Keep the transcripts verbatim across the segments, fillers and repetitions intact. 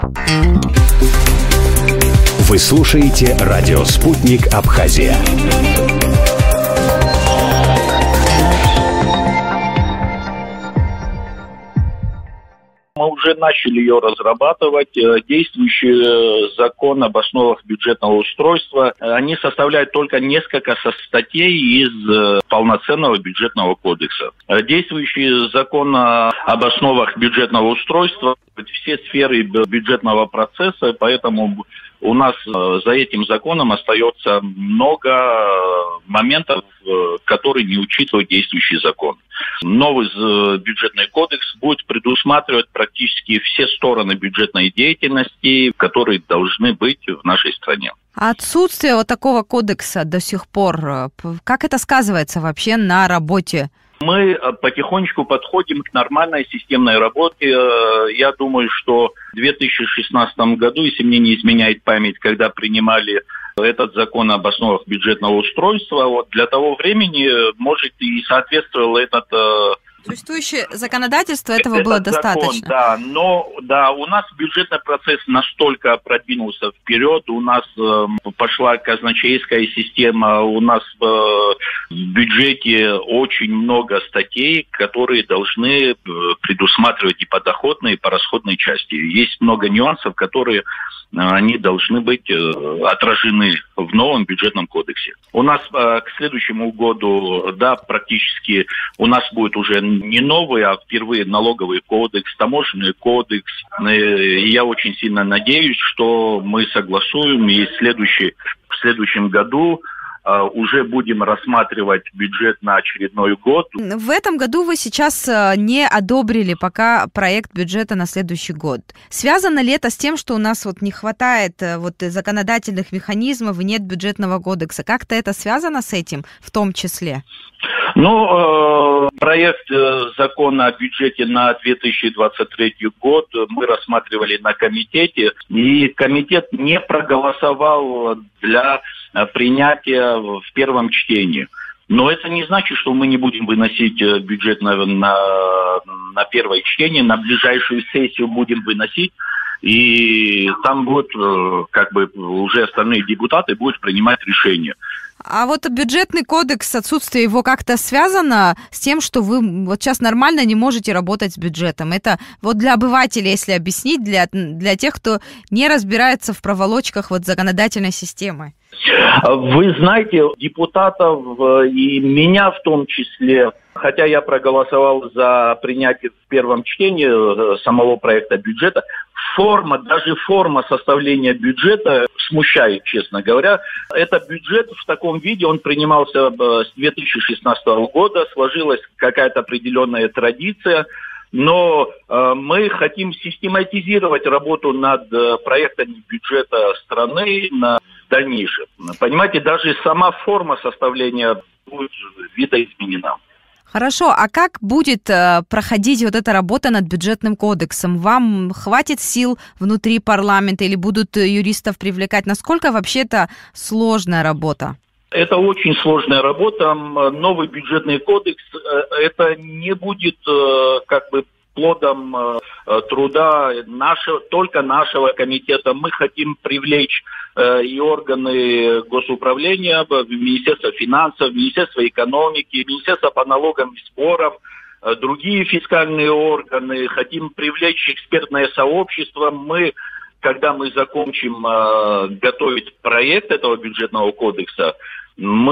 Вы слушаете радио «Спутник Абхазия». Мы уже начали ее разрабатывать. Действующий закон об основах бюджетного устройства, они составляют только несколько статей из полноценного бюджетного кодекса. Действующий закон об основах бюджетного устройства, все сферы бюджетного процесса, поэтому у нас за этим законом остается много моментов, которые не учитывает действующий закон. Новый бюджетный кодекс будет предусматривать практически все стороны бюджетной деятельности, которые должны быть в нашей стране. А отсутствие вот такого кодекса до сих пор, как это сказывается вообще на работе? Мы потихонечку подходим к нормальной системной работе. Я думаю, что в две тысячи шестнадцатом году, если мне не изменяет память, когда принимали этот закон об основах бюджетного устройства, вот для того времени, может, и соответствовал этот... Существующее законодательство этого этот было достаточно. Закон, да, но да, у нас бюджетный процесс настолько продвинулся вперед, у нас э, пошла казначейская система, у нас э, в бюджете очень много статей, которые должны э, предусматривать и подоходные, и порасходные части. Есть много нюансов, которые э, они должны быть э, отражены в новом бюджетном кодексе. У нас э, к следующему году, да, практически у нас будет уже не новый, а впервые налоговый кодекс, таможенный кодекс. И я очень сильно надеюсь, что мы согласуем, и следующий, в следующем году uh, уже будем рассматривать бюджет на очередной год. В этом году вы сейчас не одобрили пока проект бюджета на следующий год. Связано ли это с тем, что у нас вот не хватает вот законодательных механизмов и нет бюджетного кодекса? Как-то это связано с этим в том числе? Ну, э, проект э, закона о бюджете на две тысячи двадцать третий год мы рассматривали на комитете, и комитет не проголосовал для принятия в первом чтении. Но это не значит, что мы не будем выносить бюджет на, на, на первое чтение, на ближайшую сессию будем выносить, и там будут, как бы, уже остальные депутаты будут принимать решения. А вот бюджетный кодекс, отсутствие его как-то связано с тем, что вы вот сейчас нормально не можете работать с бюджетом? Это вот для обывателей, если объяснить, для, для тех, кто не разбирается в проволочках вот законодательной системы. Вы знаете, депутатов и меня в том числе, хотя я проголосовал за принятие в первом чтении самого проекта бюджета, форма, даже форма составления бюджета смущает, честно говоря. Этот бюджет в таком виде, он принимался с две тысячи шестнадцатого года, сложилась какая-то определенная традиция, но э, мы хотим систематизировать работу над э, проектами бюджета страны на дальнейшем. Понимаете, даже сама форма составления будет видоизменена. Хорошо, а как будет э, проходить вот эта работа над бюджетным кодексом? Вам хватит сил внутри парламента или будут юристов привлекать? Насколько вообще это сложная работа? Это очень сложная работа. Новый бюджетный кодекс, это не будет как бы плодом труда нашего, только нашего комитета. Мы хотим привлечь и органы госуправления, Министерство финансов, Министерство экономики, Министерство по налогам и сборам, другие фискальные органы. Хотим привлечь экспертное сообщество. Мы, когда мы закончим готовить проект этого бюджетного кодекса, мы,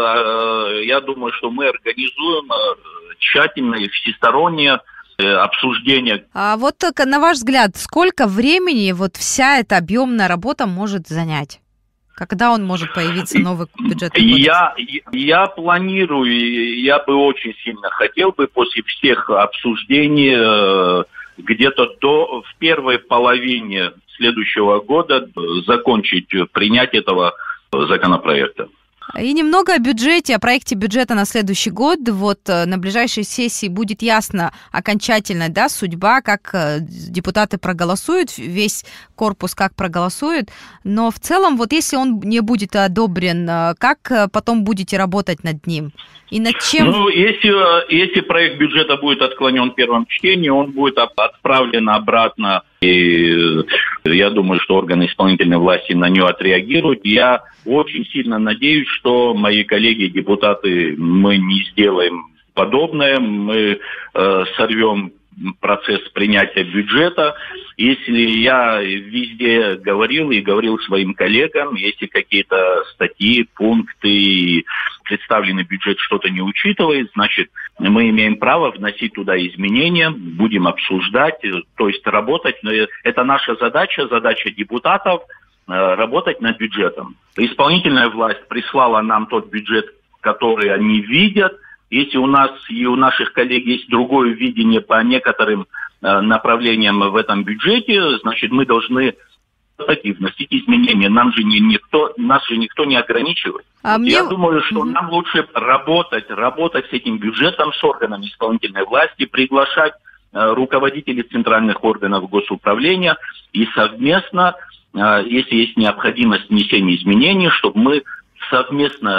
я думаю, что мы организуем тщательное и всестороннее обсуждение. А вот на ваш взгляд, сколько времени вот вся эта объемная работа может занять? Когда он может появиться, новый бюджетный кодекс? Я, я планирую, я бы очень сильно хотел бы после всех обсуждений где-то до в первой половине следующего года закончить принятие этого законопроекта. И немного о бюджете, о проекте бюджета на следующий год. Вот на ближайшей сессии будет ясно окончательно, да, судьба, как депутаты проголосуют, весь корпус как проголосует. Но в целом, вот если он не будет одобрен, как потом будете работать над ним? И над чем? Ну, если, если проект бюджета будет отклонен в первом чтении, он будет отправлен обратно и Я думаю, что органы исполнительной власти на нее отреагируют. Я очень сильно надеюсь, что мои коллеги-депутаты, мы не сделаем подобное, мы э, сорвем процесс принятия бюджета. Если я везде говорил и говорил своим коллегам, если какие-то статьи, пункты, представленный бюджет что-то не учитывает, значит, мы имеем право вносить туда изменения, будем обсуждать, то есть работать. Это наша задача, задача депутатов, работать над бюджетом. Исполнительная власть прислала нам тот бюджет, который они видят. Если у нас и у наших коллег есть другое видение по некоторым э, направлениям в этом бюджете, значит, мы должны вносить изменения. Нам же не, никто, нас же никто не ограничивает. А вот мне... Я думаю, что mm-hmm. нам лучше работать, работать с этим бюджетом, с органами исполнительной власти, приглашать э, руководителей центральных органов госуправления и совместно, э, если есть необходимость внесения изменений, чтобы мы совместно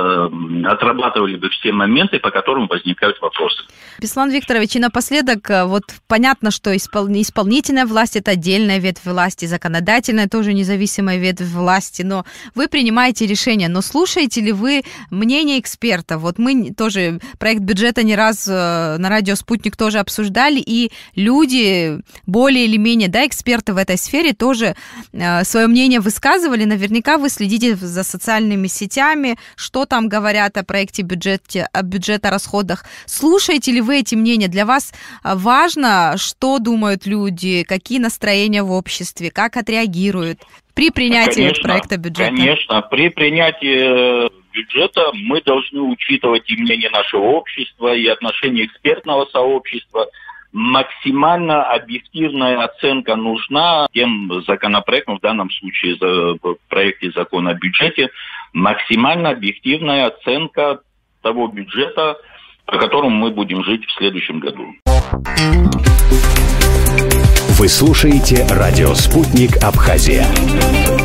э, отрабатывали бы все моменты, по которым возникают вопросы. Беслан Викторович, и напоследок, вот понятно, что испол... исполнительная власть – это отдельная ветвь власти, законодательная тоже независимая ветвь власти, но вы принимаете решения, но слушаете ли вы мнение экспертов? Вот мы тоже проект бюджета не раз на радио «Спутник» тоже обсуждали, и люди, более или менее, да, эксперты в этой сфере тоже э, свое мнение высказывали. Наверняка вы следите за социальными сетями, что там говорят о проекте бюджета, о бюджете, о расходах. Слушаете ли вы эти мнения? Для вас важно, что думают люди, какие настроения в обществе, как отреагируют при принятии конечно, проекта бюджета? Конечно, при принятии бюджета мы должны учитывать и мнение нашего общества, и отношение экспертного сообщества. Максимально объективная оценка нужна тем законопроектам, в данном случае в проекте закона о бюджете, максимально объективная оценка того бюджета, по которому мы будем жить в следующем году. Вы слушаете радио «Спутник Абхазия».